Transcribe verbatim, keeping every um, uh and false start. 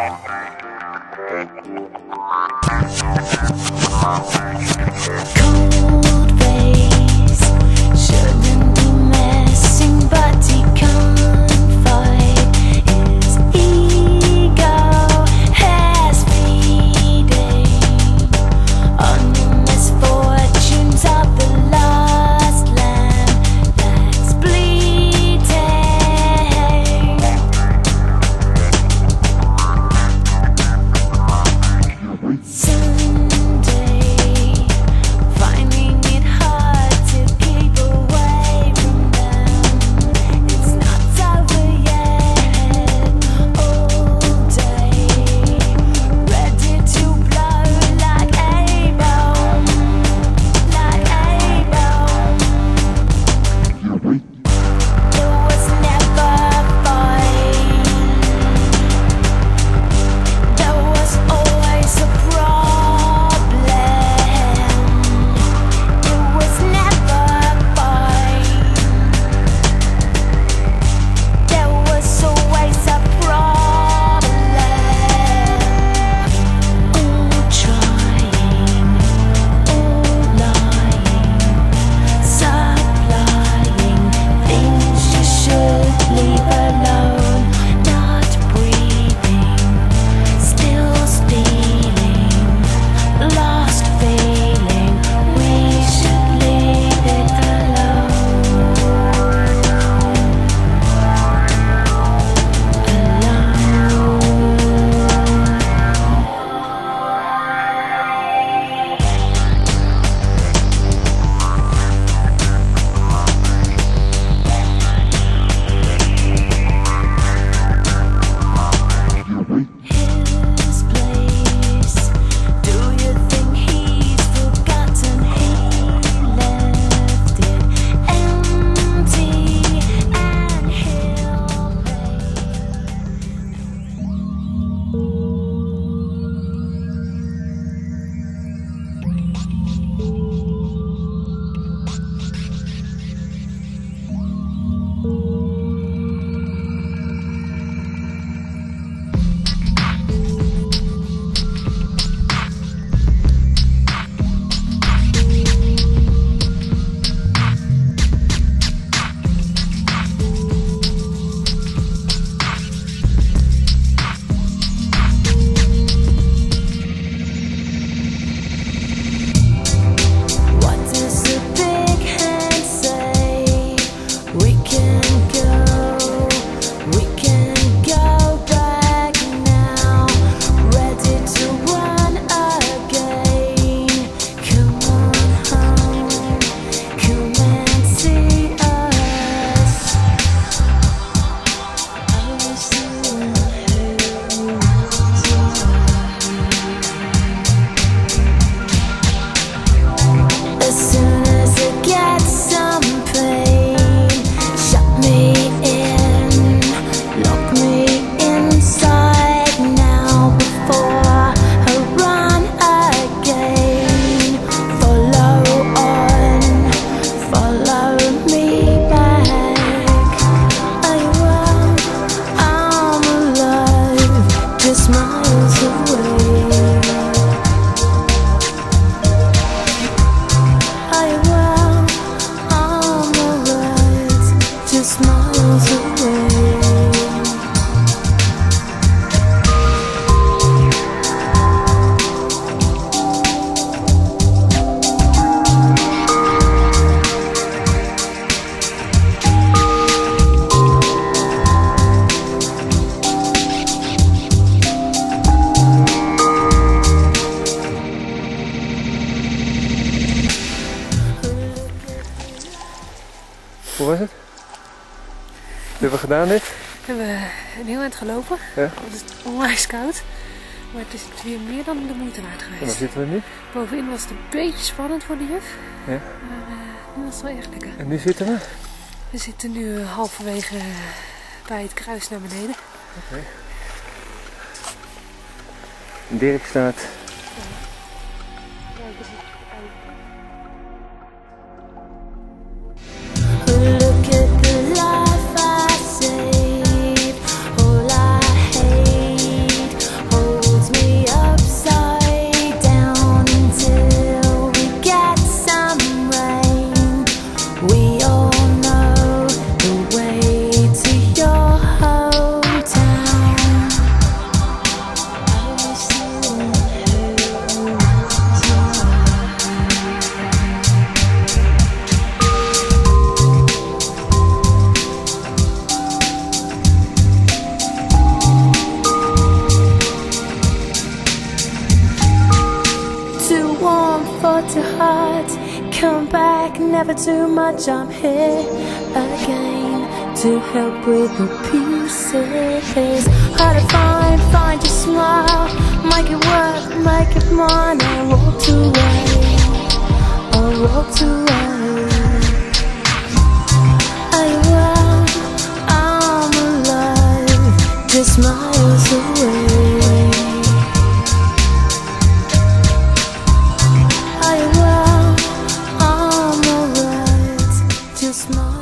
Cold ways shouldn't be messing, but he can't fight his ego has feeding on the misfortunes of the lost lamb that's bleeding. Someday, finding it hard to keep away from them. It's not over yet. All day, ready to blow like a bomb, like a bomb. There was never a fight. There was always a problem. There was never a fight. There was always a problem. All trying, all lying, supplying things you should leave alone. Not breathing, still stealing, lost feeling. We should leave it alone. His place. Do you think he's forgotten? He left it empty, and he'll What does the big hand say? We can go, we can go back now. Ready to run again. Come on home, come and see us. I was the one who as soon as it gets some pain, shut me in, lock me inside now before I run again. Follow on, follow me back. I will, I'm alive, just miles away. I will, I'm alright, just miles away. Hoe was het? Wat hebben we gedaan dit? We hebben een heel eind gelopen. Ja. Het is onwijs koud. Maar het is weer meer dan de moeite waard En waar geweest. zitten we nu? Bovenin was het een beetje spannend voor de juf. Ja. Maar uh, nu was het wel echt lekker. En nu zitten we? We zitten nu uh, halverwege bij het kruis naar beneden. Oké. Okay. Dirk staat. Kijk eens. Look at the life I saved. All I hate, fought too hard, come back, never too much. I'm here again to help with the pieces. Hard to find, find your smile, make it work, make it mine. I walked away, I walked away. I am, I'm alive, just miles away. I am, I'm alright, just miles away.